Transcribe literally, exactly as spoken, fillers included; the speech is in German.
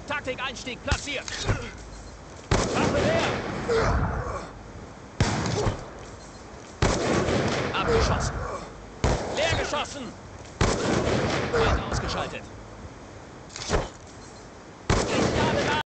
Taktik-Einstieg platziert. Waffe leer. Abgeschossen. Leer geschossen. Weiter ausgeschaltet.